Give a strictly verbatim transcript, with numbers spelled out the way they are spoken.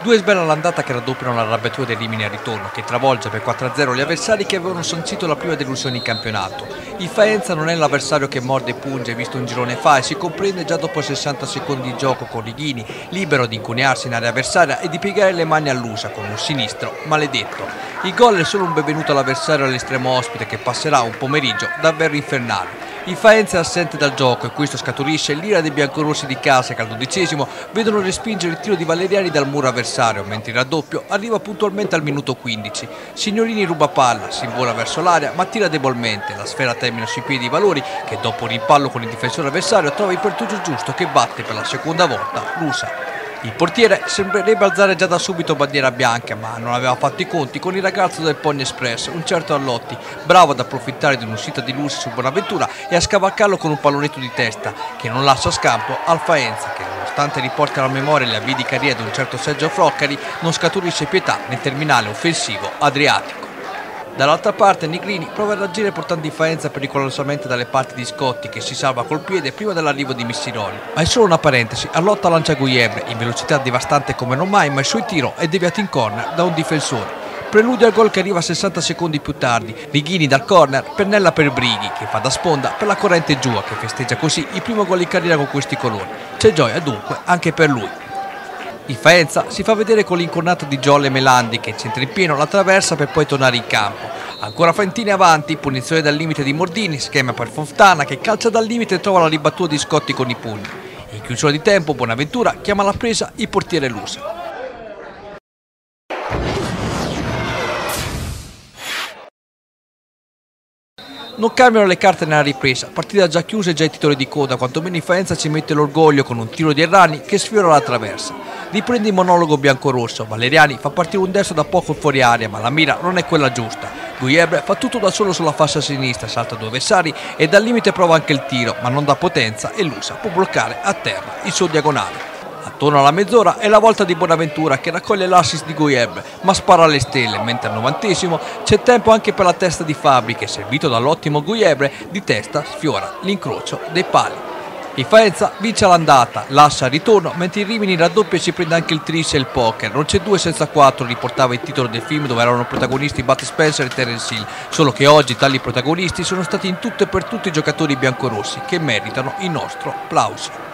Due sbelle all'andata che raddoppiano l'arrabbiatura del Rimini al ritorno, che travolge per quattro a zero gli avversari che avevano sancito la prima delusione in campionato. Il Faenza non è l'avversario che morde e punge visto un girone fa e si comprende già dopo sessanta secondi di gioco con Righini, libero di incunearsi in area avversaria e di piegare le mani all'Usa con un sinistro maledetto. Il gol è solo un benvenuto all'avversario all'estremo ospite che passerà un pomeriggio davvero infernale. Il Faenza è assente dal gioco e questo scaturisce l'ira dei biancorossi di casa che al dodicesimo vedono respingere il tiro di Valeriani dal muro avversario, mentre il raddoppio arriva puntualmente al minuto quindici. Signorini ruba palla, si invola verso l'area ma tira debolmente, la sfera termina sui piedi di Valori che dopo un rimpallo con il difensore avversario trova il pertugio giusto che batte per la seconda volta l'Usa. Il portiere sembrerebbe alzare già da subito bandiera bianca, ma non aveva fatto i conti con il ragazzo del Pogni Express, un certo Allotti, bravo ad approfittare di un'uscita di Lusi su Bonaventura e a scavalcarlo con un pallonetto di testa, che non lascia scampo al Faenza, che nonostante riporti alla memoria le avvii di carriera di un certo Sergio Floccari, non scaturisce pietà nel terminale offensivo adriatico. Dall'altra parte Nigrini prova a reagire portando il Faenza pericolosamente dalle parti di Scotti che si salva col piede prima dell'arrivo di Missiroli. Ma è solo una parentesi, Allotta lancia Gugliebre in velocità devastante come non mai, ma il suo tiro è deviato in corner da un difensore. Preludio al gol che arriva sessanta secondi più tardi, Righini dal corner pennella per Brighi che fa da sponda per la corrente Giua che festeggia così il primo gol in carriera con questi colori. C'è gioia dunque anche per lui. Il Faenza si fa vedere con l'incornato di Giolle Melandi che centra in pieno la traversa per poi tornare in campo. Ancora Fantini avanti, punizione dal limite di Mordini, schema per Fontana che calcia dal limite e trova la ribattuta di Scotti con i pugni. In chiusura di tempo Bonaventura chiama alla presa il portiere Lusa. Non cambiano le carte nella ripresa, partita già chiusa e già i titoli di coda, quantomeno il Faenza ci mette l'orgoglio con un tiro di Errani che sfiora la traversa. Riprende il monologo biancorosso, Valeriani fa partire un destro da poco fuori area ma la mira non è quella giusta. Gugliebre fa tutto da solo sulla fascia sinistra, salta due avversari e dal limite prova anche il tiro ma non dà potenza e l'Usa può bloccare a terra il suo diagonale. Attorno alla mezz'ora è la volta di Bonaventura che raccoglie l'assist di Gugliebre ma spara alle stelle, mentre al novantesimo c'è tempo anche per la testa di Fabri che servito dall'ottimo Gugliebre di testa sfiora l'incrocio dei pali. Il Faenza vince l'andata, lascia il ritorno, mentre il Rimini raddoppia e si prende anche il tris e il poker. Non c'è due senza quattro, riportava il titolo del film dove erano protagonisti Bud Spencer e Terence Hill, solo che oggi tali protagonisti sono stati in tutto e per tutti i giocatori biancorossi che meritano il nostro plauso.